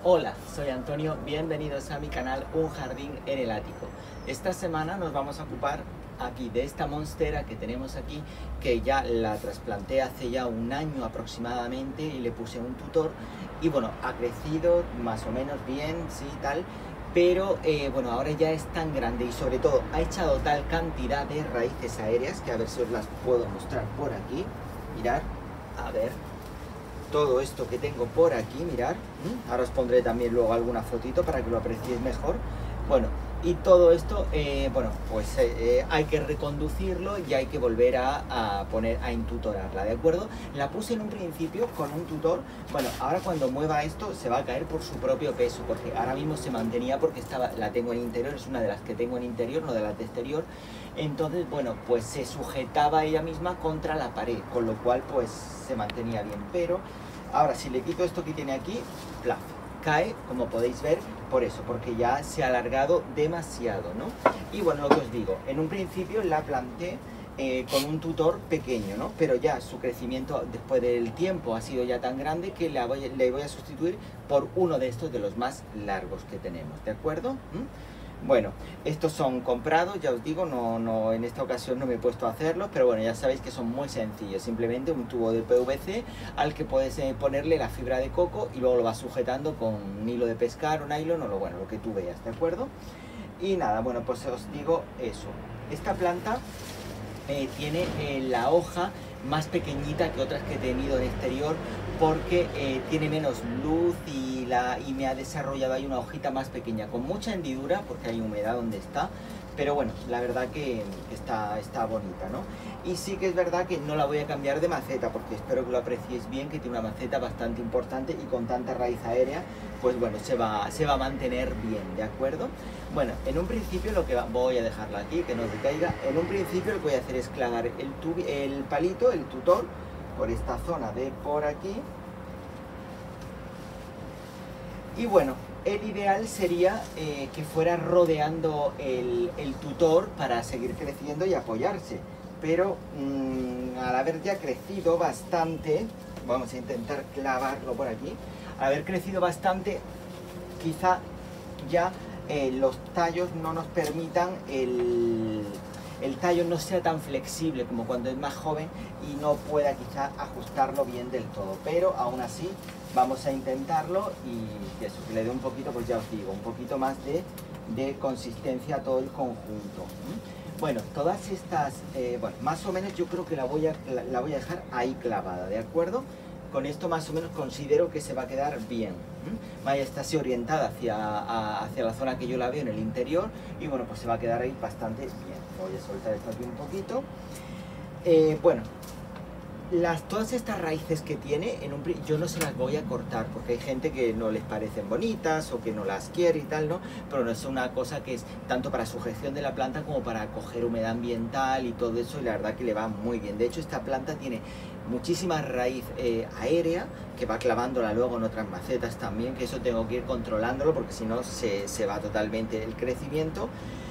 Hola, soy Antonio, bienvenidos a mi canal Un Jardín en el Ático. Esta semana nos vamos a ocupar aquí de esta monstera que tenemos aquí, que ya la trasplanté hace ya un año aproximadamente y le puse un tutor y bueno, ha crecido más o menos bien, sí, tal, pero bueno, ahora ya es tan grande y sobre todo ha echado tal cantidad de raíces aéreas que a ver si os las puedo mostrar por aquí. Mirad, a ver, todo esto que tengo por aquí, mirar, ahora os pondré también luego alguna fotito para que lo apreciéis mejor. Bueno, y todo esto, bueno, pues hay que reconducirlo y hay que volver a entutorarla, ¿de acuerdo? La puse en un principio con un tutor. Bueno, ahora cuando mueva esto se va a caer por su propio peso, porque ahora mismo se mantenía porque la tengo en interior, es una de las que tengo en interior, no de las de exterior. Entonces, bueno, pues se sujetaba ella misma contra la pared, con lo cual pues se mantenía bien. Pero ahora si le quito esto que tiene aquí, plaf, cae, como podéis ver, por eso, porque ya se ha alargado demasiado, ¿no? Y bueno, lo que os digo, en un principio la planté con un tutor pequeño, ¿no? Pero ya su crecimiento después del tiempo ha sido ya tan grande que le voy a sustituir por uno de estos de los más largos que tenemos, ¿de acuerdo? Bueno, estos son comprados, ya os digo, no en esta ocasión no me he puesto a hacerlos, pero bueno, ya sabéis que son muy sencillos, simplemente un tubo de PVC al que puedes ponerle la fibra de coco y luego lo vas sujetando con un hilo de pescar o nylon o lo que tú veas, ¿de acuerdo? Y nada, bueno, pues os digo eso. Esta planta tiene la hoja más pequeñita que otras que he tenido en exterior porque tiene menos luz y me ha desarrollado ahí una hojita más pequeña, con mucha hendidura porque hay humedad donde está, pero bueno, la verdad que está bonita, ¿no? Y sí que es verdad que no la voy a cambiar de maceta porque espero que lo apreciéis bien, que tiene una maceta bastante importante y con tanta raíz aérea, pues bueno, se va a mantener bien, ¿de acuerdo? Bueno, en un principio voy a dejarla aquí, que no se caiga. En un principio lo que voy a hacer es clavar el palito, el tutor, por esta zona de por aquí. Y bueno, el ideal sería que fuera rodeando el tutor para seguir creciendo y apoyarse. Pero al haber ya crecido bastante, vamos a intentar clavarlo por aquí, al haber crecido bastante, quizá ya los tallos no nos permitan, el tallo no sea tan flexible como cuando es más joven y no pueda quizá ajustarlo bien del todo, pero aún así vamos a intentarlo y eso, que le dé un poquito, pues ya os digo, un poquito más de consistencia a todo el conjunto. Bueno, todas estas, bueno, más o menos yo creo que la voy a dejar ahí clavada, ¿de acuerdo? Con esto más o menos considero que se va a quedar bien. Vaya, está así orientada hacia la zona que yo la veo en el interior y bueno, pues se va a quedar ahí bastante bien. Voy a soltar esto aquí un poquito. Bueno, todas estas raíces que tiene, yo no se las voy a cortar porque hay gente que no les parecen bonitas o que no las quiere y tal, ¿no? Pero no es una cosa que es tanto para sujeción de la planta como para coger humedad ambiental y todo eso, y la verdad que le va muy bien. De hecho, esta planta tiene muchísima raíz aérea que va clavándola luego en otras macetas también, que eso tengo que ir controlándolo porque si no se va totalmente el crecimiento.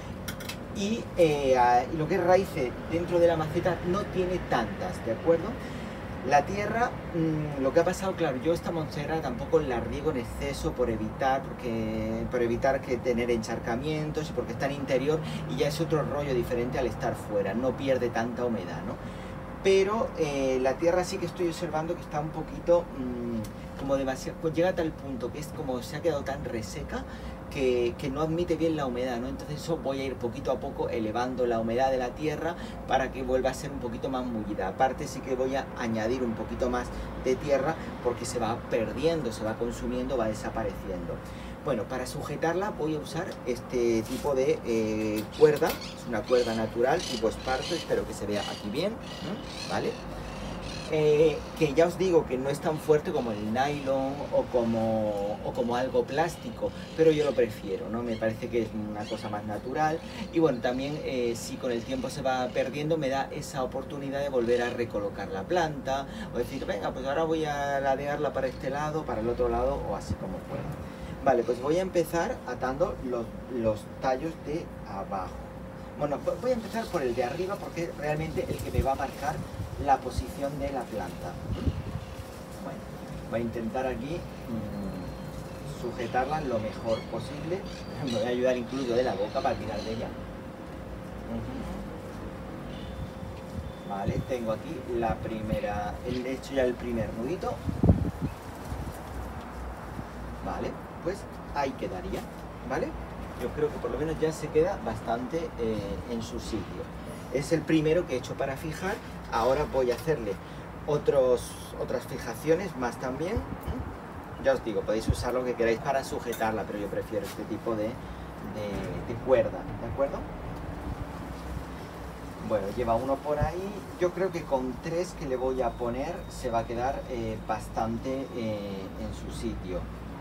Y lo que es raíces dentro de la maceta no tiene tantas, ¿de acuerdo? La tierra, lo que ha pasado, claro, yo esta monstera tampoco la riego en exceso por evitar que tener encharcamientos y porque está en interior y ya es otro rollo diferente al estar fuera, no pierde tanta humedad, ¿no? Pero la tierra sí que estoy observando que está un poquito como demasiado, pues llega a tal punto que es como se ha quedado tan reseca que no admite bien la humedad, ¿no? Entonces eso voy a ir poquito a poco elevando la humedad de la tierra para que vuelva a ser un poquito más mullida. Aparte sí que voy a añadir un poquito más de tierra porque se va perdiendo, se va consumiendo, va desapareciendo. Bueno, para sujetarla voy a usar este tipo de cuerda, es una cuerda natural tipo esparto, espero que se vea aquí bien, ¿vale? Que ya os digo que no es tan fuerte como el nylon o como algo plástico, pero yo lo prefiero, ¿no? Me parece que es una cosa más natural y bueno, también si con el tiempo se va perdiendo me da esa oportunidad de volver a recolocar la planta o decir, venga, pues ahora voy a ladearla para este lado, para el otro lado o así como pueda. Vale, pues voy a empezar atando los tallos de abajo. Bueno, voy a empezar por el de arriba porque es realmente el que me va a marcar la posición de la planta. Bueno, voy a intentar aquí sujetarla lo mejor posible. Me voy a ayudar incluso de la boca para tirar de ella. Vale, tengo aquí la primera, he hecho ya el primer nudito. Vale, pues ahí quedaría, ¿vale? Yo creo que por lo menos ya se queda bastante en su sitio. Es el primero que he hecho para fijar. Ahora voy a hacerle otras fijaciones más también. Ya os digo, podéis usar lo que queráis para sujetarla, pero yo prefiero este tipo de cuerda, ¿de acuerdo? Bueno, lleva uno por ahí. Yo creo que con 3 que le voy a poner se va a quedar bastante en su sitio.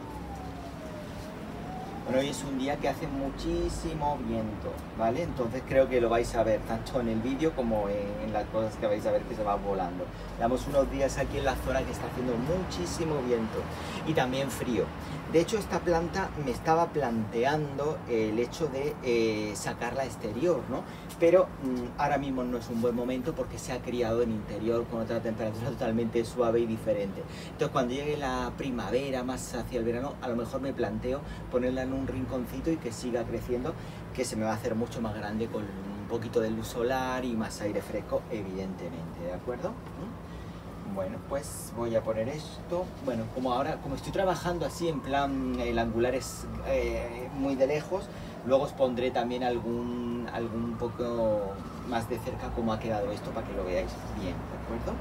Bueno, hoy es un día que hace muchísimo viento, ¿vale? Entonces creo que lo vais a ver tanto en el vídeo como en las cosas que vais a ver que se va volando. Llevamos unos días aquí en la zona que está haciendo muchísimo viento y también frío. De hecho, esta planta me estaba planteando el hecho de sacarla exterior, ¿no? Pero ahora mismo no es un buen momento porque se ha criado en interior con otra temperatura totalmente suave y diferente. Entonces, cuando llegue la primavera, más hacia el verano, a lo mejor me planteo ponerla en un rinconcito y que siga creciendo, que se me va a hacer mucho más grande con un poquito de luz solar y más aire fresco, evidentemente, ¿de acuerdo? Bueno, pues voy a poner esto. Bueno, como estoy trabajando así en plan, el angular es muy de lejos, luego os pondré también algún poco más de cerca cómo ha quedado esto para que lo veáis bien, ¿de acuerdo?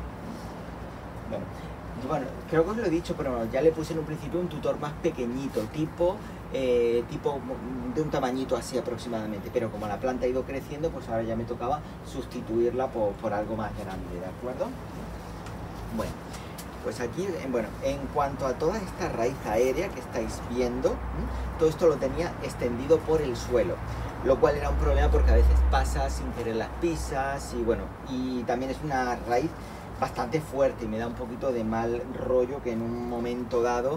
Bueno, creo que os lo he dicho, pero ya le puse en un principio un tutor más pequeñito, tipo de un tamañito así aproximadamente, pero como la planta ha ido creciendo, pues ahora ya me tocaba sustituirla por algo más grande, ¿de acuerdo? Bueno, pues aquí, en cuanto a toda esta raíz aérea que estáis viendo, todo esto lo tenía extendido por el suelo, lo cual era un problema porque a veces pasa sin querer las pisas y también es una raíz bastante fuerte y me da un poquito de mal rollo que en un momento dado,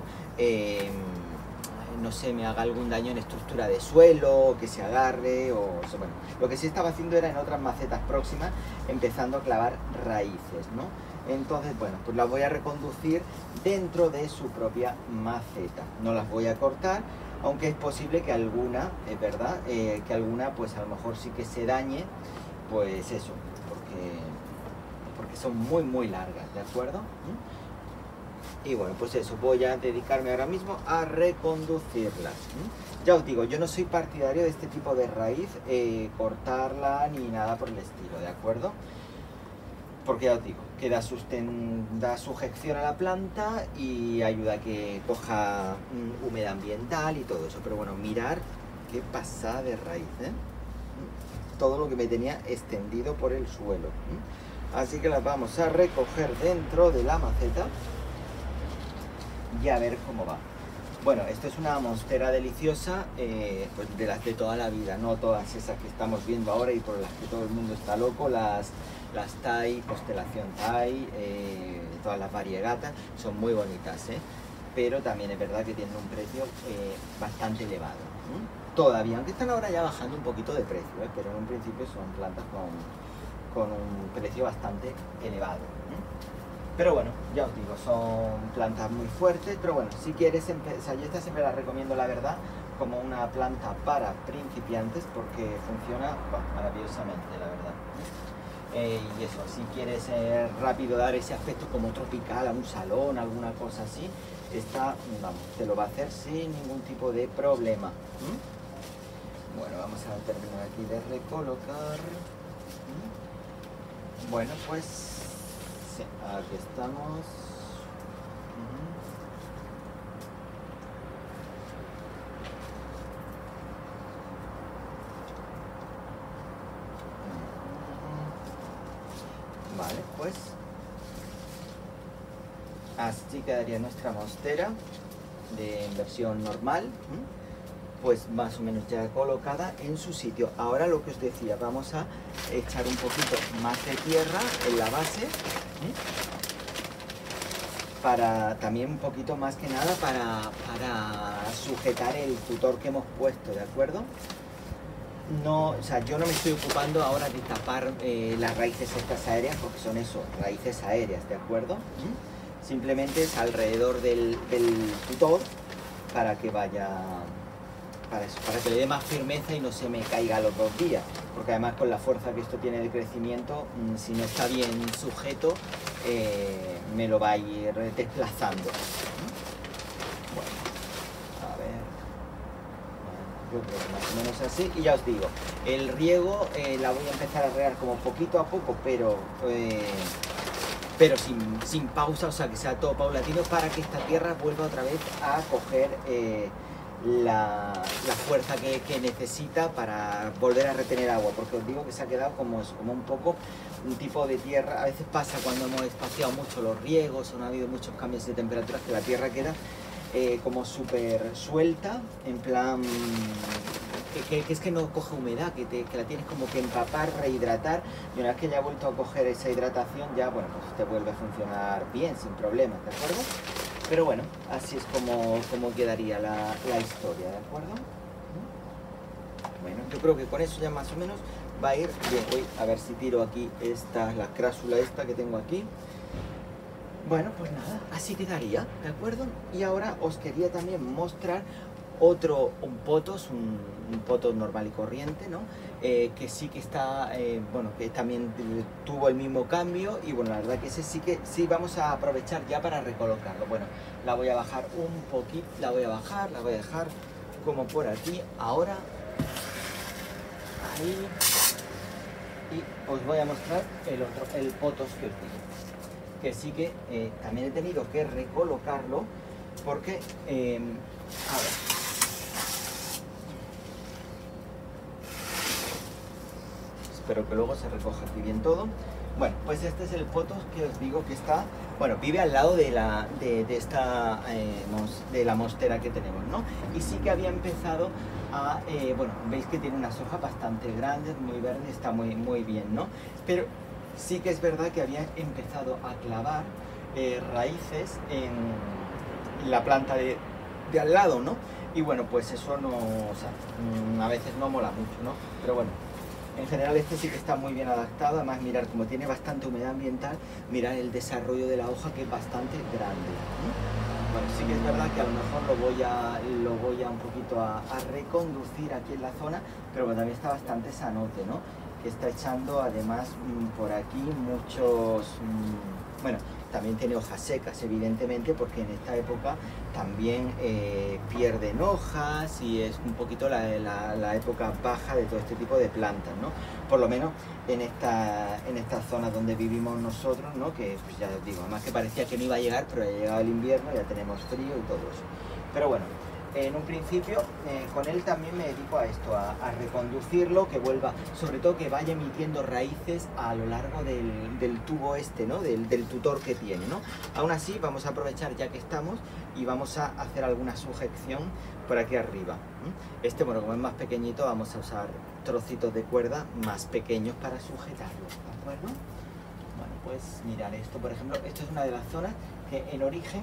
no sé, me haga algún daño en estructura de suelo, que se agarre bueno, lo que sí estaba haciendo era en otras macetas próximas empezando a clavar raíces, ¿no? Entonces, bueno, pues las voy a reconducir dentro de su propia maceta. No las voy a cortar, aunque es posible que alguna, es verdad, que alguna pues a lo mejor sí que se dañe, pues eso, porque son muy largas, ¿de acuerdo? Y bueno, pues eso, voy a dedicarme ahora mismo a reconducirlas. Ya os digo, yo no soy partidario de este tipo de raíz, cortarla ni nada por el estilo, ¿de acuerdo? Porque ya os digo, que da sujeción a la planta y ayuda a que coja humedad ambiental y todo eso. Pero bueno, mirar qué pasada de raíz, ¿eh? Todo lo que me tenía extendido por el suelo. Así que las vamos a recoger dentro de la maceta y a ver cómo va. Bueno, esto es una monstera deliciosa, pues de las de toda la vida, no todas esas que estamos viendo ahora y por las que todo el mundo está loco, las Thai, constelación Thai, todas las variegatas, son muy bonitas, pero también es verdad que tienen un precio bastante elevado. Todavía, aunque están ahora ya bajando un poquito de precio, pero en un principio son plantas con un precio bastante elevado. Pero bueno, ya os digo, son plantas muy fuertes, pero bueno, si quieres empezar, yo esta siempre la recomiendo, la verdad, como una planta para principiantes porque funciona maravillosamente, la verdad. Y eso, si quieres rápido dar ese aspecto como tropical a un salón, alguna cosa así, esta, vamos, te lo va a hacer sin ningún tipo de problema. Bueno, vamos a terminar aquí de recolocar. Bueno, pues sí, aquí estamos. Vale, pues así quedaría nuestra monstera de versión normal, pues más o menos ya colocada en su sitio. Ahora lo que os decía, vamos a echar un poquito más de tierra en la base, para también un poquito más que nada para sujetar el tutor que hemos puesto, ¿de acuerdo? No, o sea, yo no me estoy ocupando ahora de tapar las raíces estas aéreas porque son eso, raíces aéreas, ¿de acuerdo? Simplemente es alrededor del tutor, para que vaya, para eso, para que le dé más firmeza y no se me caiga a los 2 días, porque además con la fuerza que esto tiene de crecimiento, si no está bien sujeto, me lo va a ir desplazando. Bueno, a ver, yo creo que más o menos así, y ya os digo, el riego la voy a empezar a regar como poquito a poco, pero sin pausa, o sea que sea todo paulatino, para que esta tierra vuelva otra vez a coger la fuerza que necesita para volver a retener agua, porque os digo que se ha quedado como un poco un tipo de tierra. A veces pasa cuando hemos espaciado mucho los riegos o no ha habido muchos cambios de temperaturas, que la tierra queda como súper suelta, en plan que es que no coge humedad, que la tienes como que empapar, rehidratar, y una vez que ya ha vuelto a coger esa hidratación, ya bueno, pues te vuelve a funcionar bien, sin problemas, ¿de acuerdo? Pero bueno, así es como quedaría la historia, ¿de acuerdo? Bueno, yo creo que con eso ya más o menos va a ir bien. Voy a ver si tiro aquí la crásula esta que tengo aquí. Bueno, pues nada, así quedaría, ¿de acuerdo? Y ahora os quería también mostrar un potos normal y corriente, ¿no? Que sí que está, bueno, que también tuvo el mismo cambio, y bueno, la verdad que ese sí vamos a aprovechar ya para recolocarlo. Bueno, la voy a bajar un poquito, la voy a dejar como por aquí, ahora, ahí, y os voy a mostrar el potos que os digo, que sí que también he tenido que recolocarlo, porque, a ver, espero que luego se recoja aquí bien todo. Bueno, pues este es el potos que os digo que está, bueno, vive al lado de la mostera que tenemos, ¿no? Y sí que había empezado a, bueno, veis que tiene unas hojas bastante grandes, muy verdes, está muy bien, ¿no? Pero sí que es verdad que había empezado a clavar raíces en la planta de al lado, ¿no? Y bueno, pues eso no, o sea, a veces no mola mucho, ¿no? Pero bueno, en general este sí que está muy bien adaptado. Además, mirar, como tiene bastante humedad ambiental, mirar el desarrollo de la hoja, que es bastante grande, ¿no? Bueno, sí que es verdad que a lo mejor lo voy a un poquito a reconducir aquí en la zona, pero bueno, también está bastante sanote, ¿no? Que está echando además por aquí muchos, bueno, también tiene hojas secas, evidentemente, porque en esta época también pierden hojas, y es un poquito la época baja de todo este tipo de plantas, ¿no? Por lo menos en esta zona donde vivimos nosotros, ¿no? Que pues ya os digo, además que parecía que no iba a llegar, pero ya ha llegado el invierno, ya tenemos frío y todo eso. Pero bueno, en un principio con él también me dedico a esto, a reconducirlo, que vuelva, sobre todo que vaya emitiendo raíces a lo largo del tubo este, ¿no? Del tutor que tiene, ¿no? Aún así vamos a aprovechar ya que estamos y vamos a hacer alguna sujeción por aquí arriba. Este, bueno, como es más pequeñito, vamos a usar trocitos de cuerda más pequeños para sujetarlo, ¿de acuerdo? Bueno, pues mirad esto, por ejemplo, esto es una de las zonas que en origen,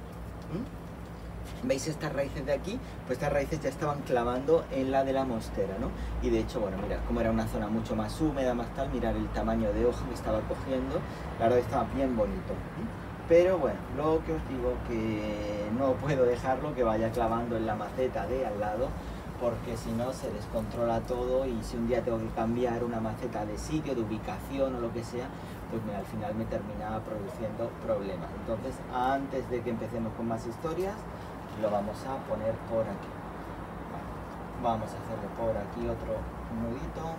¿veis estas raíces de aquí? Pues estas raíces ya estaban clavando en la de la mostera, ¿no? Y de hecho, bueno, mirad, como era una zona mucho más húmeda, más tal, mirad el tamaño de hoja que estaba cogiendo, la verdad que estaba bien bonito. Pero bueno, lo que os digo, que no puedo dejarlo que vaya clavando en la maceta de al lado, porque si no se descontrola todo, y si un día tengo que cambiar una maceta de sitio, de ubicación o lo que sea, pues mira, al final me termina produciendo problemas. Entonces, antes de que empecemos con más historias, lo vamos a poner por aquí. Vamos a hacerle por aquí otro nudito.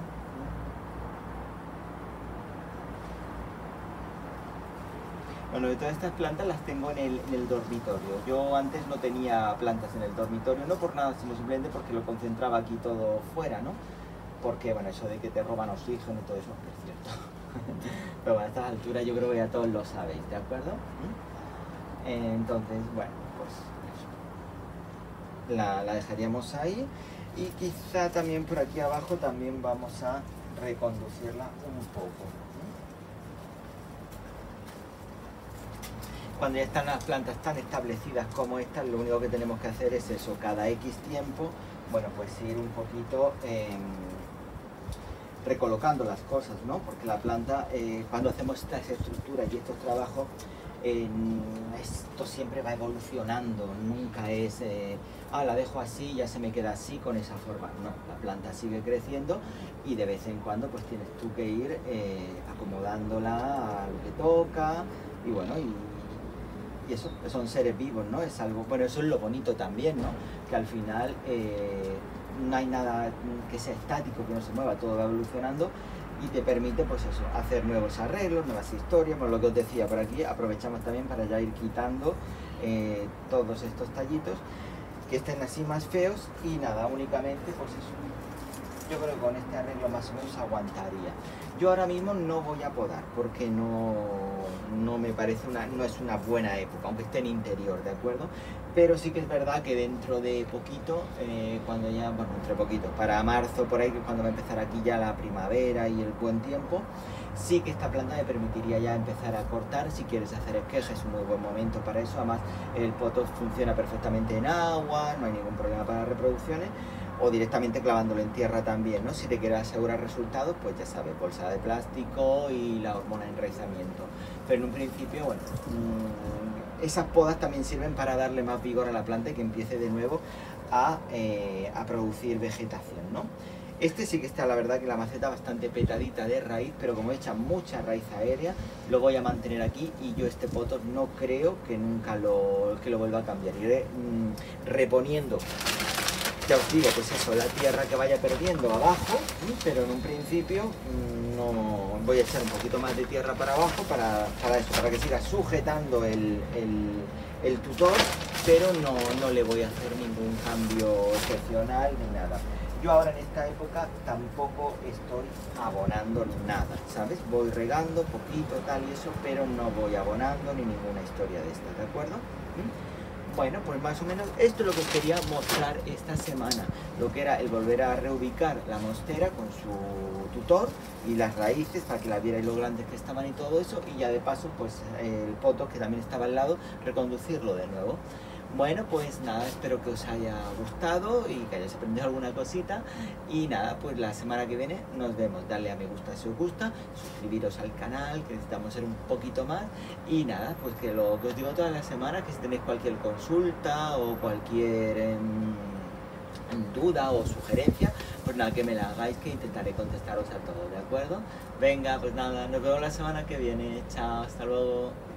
Bueno, de todas estas plantas las tengo en el dormitorio. Yo antes no tenía plantas en el dormitorio, no por nada, sino simplemente porque lo concentraba aquí todo fuera, ¿no? Porque, bueno, eso de que te roban oxígeno y todo eso es cierto. Pero bueno, a estas alturas yo creo que ya todos lo sabéis, ¿de acuerdo? Entonces, bueno, pues eso. La dejaríamos ahí, y quizá también por aquí abajo también vamos a reconducirla un poco. Cuando ya están las plantas tan establecidas como estas, lo único que tenemos que hacer es eso, cada X tiempo, bueno, pues ir un poquito recolocando las cosas, ¿no? Porque la planta, cuando hacemos estas estructuras y estos trabajos, esto siempre va evolucionando, nunca es, la dejo así, ya se me queda así con esa forma. No, la planta sigue creciendo y de vez en cuando pues tienes tú que ir acomodándola a lo que toca y bueno, y eso, son seres vivos, ¿no? Es algo, bueno, eso es lo bonito también, ¿no? Que al final no hay nada que sea estático, que no se mueva, todo va evolucionando y te permite, pues eso, hacer nuevos arreglos, nuevas historias, por lo que os decía por aquí, aprovechamos también para ya ir quitando todos estos tallitos que estén así más feos y nada, únicamente pues eso, yo creo que con este arreglo más o menos aguantaría. Yo ahora mismo no voy a podar porque no me parece no es una buena época, aunque esté en interior, ¿de acuerdo? Pero sí que es verdad que dentro de poquito, cuando ya, bueno, entre poquito, para marzo por ahí, que es cuando va a empezar aquí ya la primavera y el buen tiempo, sí que esta planta me permitiría ya empezar a cortar. Si quieres hacer esqueje es un muy buen momento para eso, además el poto funciona perfectamente en agua, no hay ningún problema para reproducciones, o directamente clavándolo en tierra también, ¿no? Si te quieres asegurar resultados, pues ya sabes, bolsa de plástico y la hormona de enraizamiento. Pero en un principio, bueno, esas podas también sirven para darle más vigor a la planta y que empiece de nuevo a producir vegetación, ¿no? Este sí que está, la verdad, que la maceta bastante petadita de raíz, pero como echa mucha raíz aérea, lo voy a mantener aquí y yo este poto no creo que nunca lo vuelva a cambiar. Iré reponiendo, ya os digo, pues eso, la tierra que vaya perdiendo abajo, pero en un principio no voy a echar un poquito más de tierra para abajo para eso, para que siga sujetando el tutor, pero no le voy a hacer ningún cambio excepcional ni nada. Yo ahora en esta época tampoco estoy abonando nada, ¿sabes? Voy regando poquito, tal y eso, pero no voy abonando ni ninguna historia de estas, ¿de acuerdo? Bueno, pues más o menos esto es lo que os quería mostrar esta semana, lo que era el volver a reubicar la monstera con su tutor y las raíces para que la vierais lo grandes que estaban y todo eso, y ya de paso pues el poto que también estaba al lado, reconducirlo de nuevo. Bueno, pues nada, espero que os haya gustado y que hayáis aprendido alguna cosita. Y nada, pues la semana que viene nos vemos. Darle a me gusta si os gusta, suscribiros al canal, que necesitamos ser un poquito más. Y nada, pues que lo que os digo toda la semana, que si tenéis cualquier consulta o cualquier duda o sugerencia, pues nada, que me la hagáis, que intentaré contestaros a todos, ¿de acuerdo? Venga, pues nada, nos vemos la semana que viene. Chao, hasta luego.